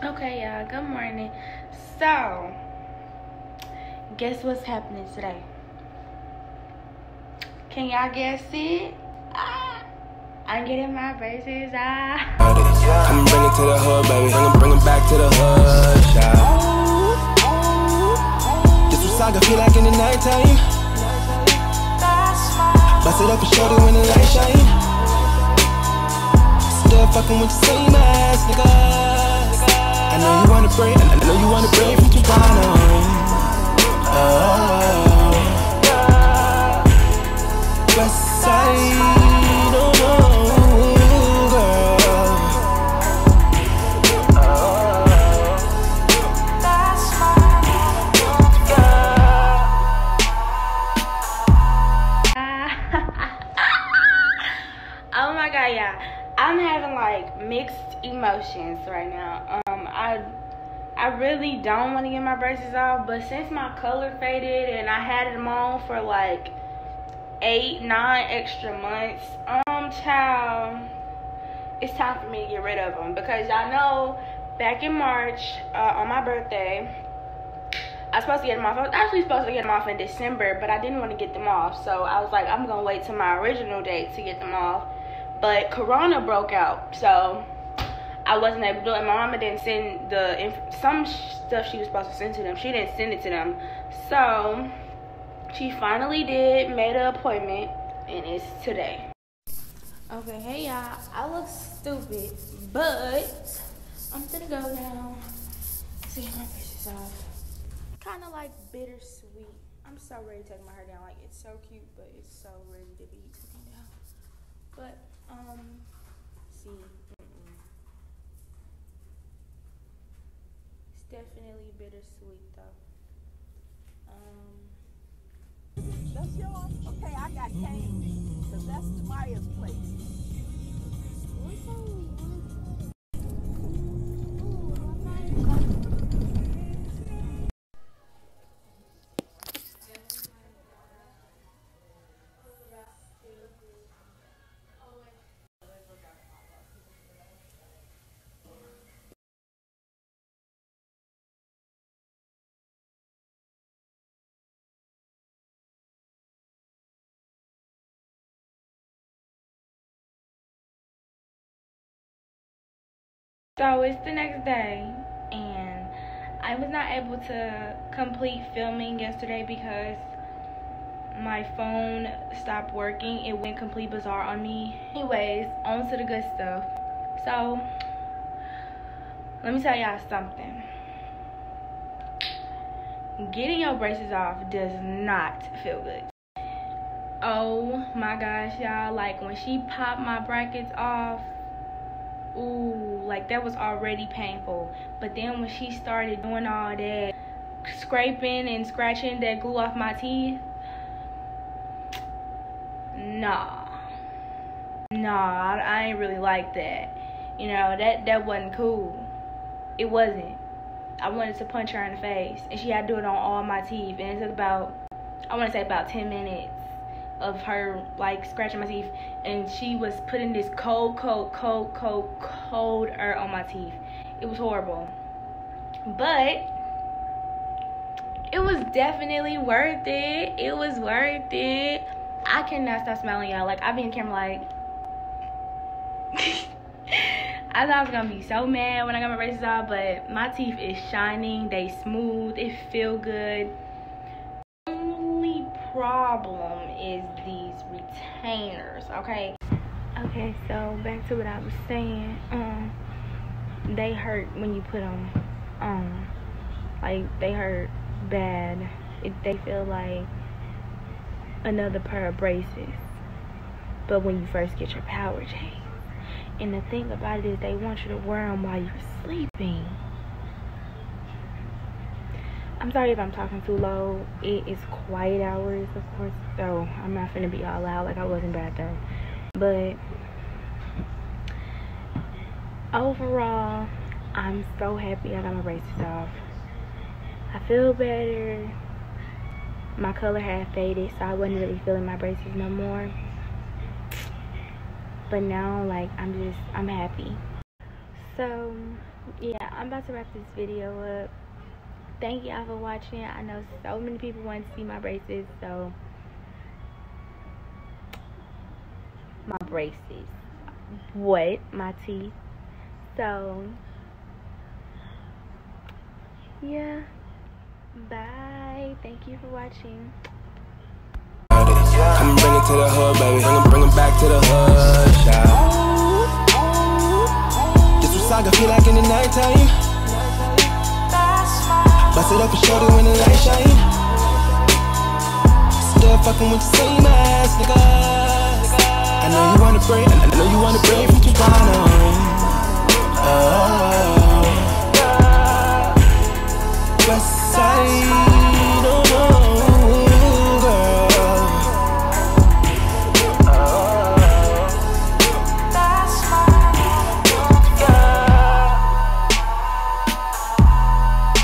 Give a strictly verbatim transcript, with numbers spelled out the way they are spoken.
Okay, y'all, good morning. So, guess what's happening today? Can y'all guess it? Ah, I'm getting my braces out. I'ma bring it to the hood, baby. I'ma bring it back to the hood, child. This what Saga feel like in the nighttime. Bust it up and shorty when the light shine. Still fucking with the same ass nigga. I know you wanna break, I know you wanna break from Toronto. Oh, West Side, oh no, girl. Oh my god, yeah. I'm having like mixed emotions right now. Um, I I really don't want to get my braces off, but since my color faded and I had them on for like eight, nine extra months, um, child, it's time for me to get rid of them because y'all know back in March uh, on my birthday, I was supposed to get them off. I was actually supposed to get them off in December, but I didn't want to get them off, so I was like, I'm gonna wait till my original date to get them off. But Corona broke out, so I wasn't able to do it. My mama didn't send the inf- some stuff she was supposed to send to them. She didn't send it to them, so she finally did, made an appointment, and it's today. Okay, hey y'all, I look stupid, but I'm gonna go now to get my braces off. Kind of like bittersweet. I'm so ready to take my hair down. Like, it's so cute, but it's so ready to be taken down. But um, see, mm-mm. It's definitely bittersweet though. Um, that's yours? Okay, I got Kane, because that's Maya's place. So it's the next day, and I was not able to complete filming yesterday because my phone stopped working. It went complete bizarre on me. Anyways, on to the good stuff. So let me tell y'all something. Getting your braces off does not feel good. Oh my gosh, y'all, like when she popped my brackets off, ooh, like that was already painful. But then when she started doing all that scraping and scratching that glue off my teeth, nah nah I, I ain't really like that. You know, that that wasn't cool. It wasn't. I wanted to punch her in the face, and she had to do it on all my teeth, and it took about, I want to say about ten minutes of her like scratching my teeth, and she was putting this cold cold cold cold cold air on my teeth. It was horrible, but it was definitely worth it. It was worth it. I cannot stop smiling, y'all. Like, I be in camera like I thought I was gonna be so mad when I got my braces off, but my teeth is shining, they smooth, it feel good. Only problem is these retainers, okay? Okay, so back to what I was saying. Um, they hurt when you put them on. Like, they hurt bad. It, they feel like another pair of braces, but when you first get your power change. And the thing about it is they want you to wear them while you're sleeping. I'm sorry if I'm talking too low. It is quiet hours, of course, so I'm not finna be all loud like I was in back there. But overall, I'm so happy I got my braces off. I feel better. My color had faded, so I wasn't really feeling my braces no more. But now, like, I'm just, I'm happy. So yeah, I'm about to wrap this video up. Thank y'all for watching. I know so many people want to see my braces, so my braces. What? My teeth. So yeah. Bye. Thank you for watching. I'ma bring it to the hood, baby. I'ma bring it back to the hood, child. This what Saga feel like in the nighttime. Bust it up and shorty when the light shine. Still fucking with the same ass, nigga. I know you wanna break, I know you wanna break from Toronto. Oh.